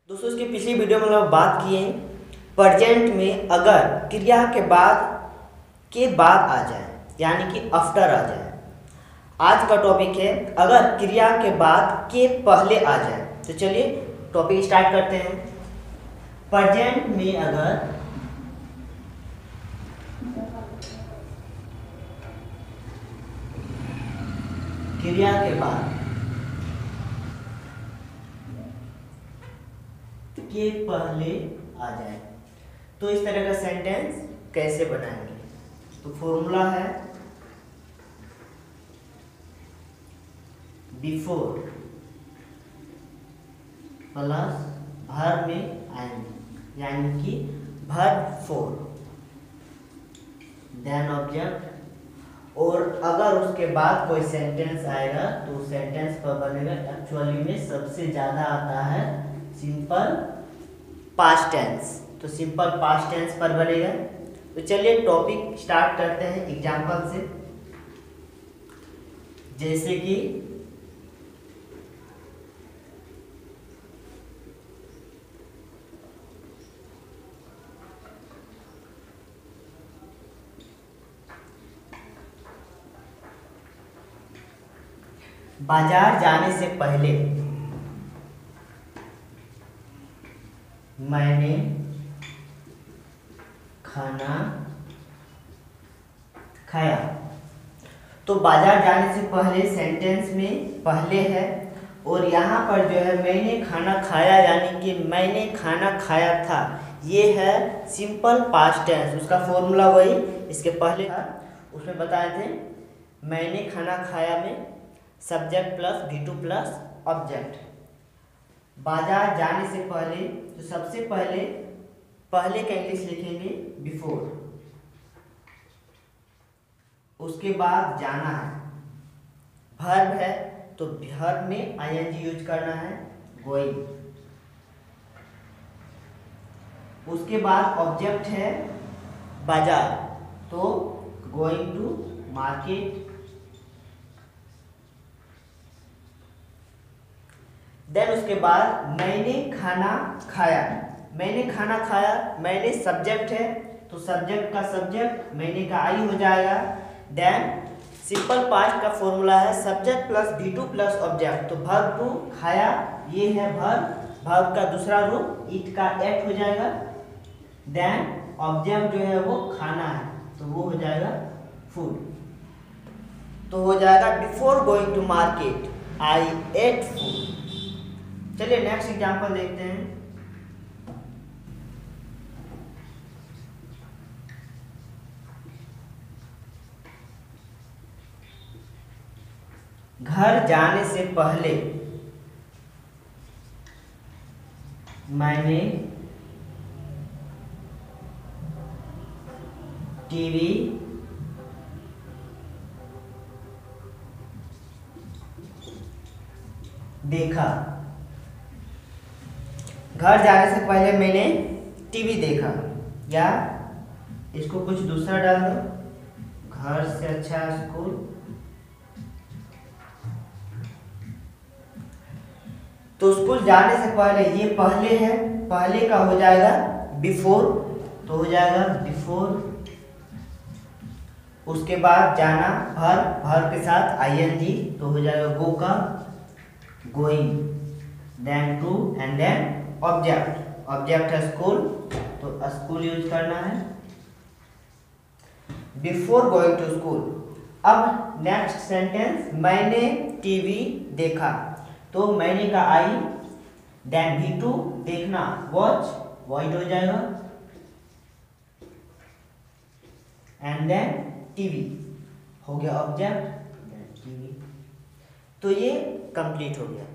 दोस्तों इसकी पिछली वीडियो में हम लोग बात किए प्रेजेंट में अगर क्रिया के बाद आ जाए यानी कि आफ्टर आ जाए। आज का टॉपिक है अगर क्रिया के बाद के पहले आ जाए। तो चलिए टॉपिक स्टार्ट करते हैं। प्रेजेंट में अगर क्रिया के बाद के पहले आ जाए तो इस तरह का सेंटेंस कैसे बनाएंगे। तो फॉर्मूला है बिफोर प्लस वर्ब में आएंगे यानी कि वर्ब फोर देन ऑब्जेक्ट, और अगर उसके बाद कोई सेंटेंस आएगा तो सेंटेंस पर बनेगा एक्चुअली में सबसे ज़्यादा आता है सिंपल पास्ट टेंस। तो सिंपल पास्ट टेंस पर बनेगा। तो चलिए टॉपिक स्टार्ट करते हैं एग्जाम्पल से। जैसे कि बाजार जाने से पहले मैंने खाना खाया। तो बाजार जाने से पहले सेंटेंस में पहले है और यहाँ पर जो है मैंने खाना खाया यानी कि मैंने खाना खाया था, ये है सिंपल पास्ट टेंस। उसका फॉर्मूला वही इसके पहले था, उसमें बताए थे मैंने खाना खाया में subject plus V2 plus object. बाजार जाने से पहले तो सबसे पहले पहले का इंग्लिश लिखेंगे बिफोर, उसके बाद जाना है वर्ब है तो वर्ब में ING यूज करना है गोइंग, उसके बाद ऑब्जेक्ट है बाजार तो गोइंग टू मार्केट, देन उसके बाद मैंने खाना खाया। मैंने खाना खाया मैंने सब्जेक्ट है तो सब्जेक्ट का सब्जेक्ट मैंने का आई हो जाएगा। देन सिंपल पास्ट का फॉर्मूला है subject plus V2 plus object. तो वर्ब टू खाया ये है वर्ब का दूसरा रूप ईट का एट हो जाएगा। देन ऑब्जेक्ट जो है वो खाना है तो वो हो जाएगा फूड। तो हो जाएगा before going to market I ate food. चलिए नेक्स्ट एग्जांपल देखते हैं। घर जाने से पहले मैंने टीवी देखा। घर जाने से पहले मैंने टीवी देखा, या इसको कुछ दूसरा डाल दो घर से अच्छा स्कूल। तो स्कूल जाने से पहले ये पहले है, पहले का हो जाएगा बिफोर तो हो जाएगा बिफोर, उसके बाद जाना वर्ब के साथ ING तो हो जाएगा गो का going, then to and then object है स्कूल तो स्कूल यूज करना है बिफोर गोइंग टू स्कूल। अब नेक्स्ट सेंटेंस मैंने टीवी देखा तो मैंने का आई, देन V2 देखना वॉच वॉइड हो जाएगा, एंड देन टीवी हो गया ऑब्जेक्ट टीवी। तो ये कंप्लीट हो गया।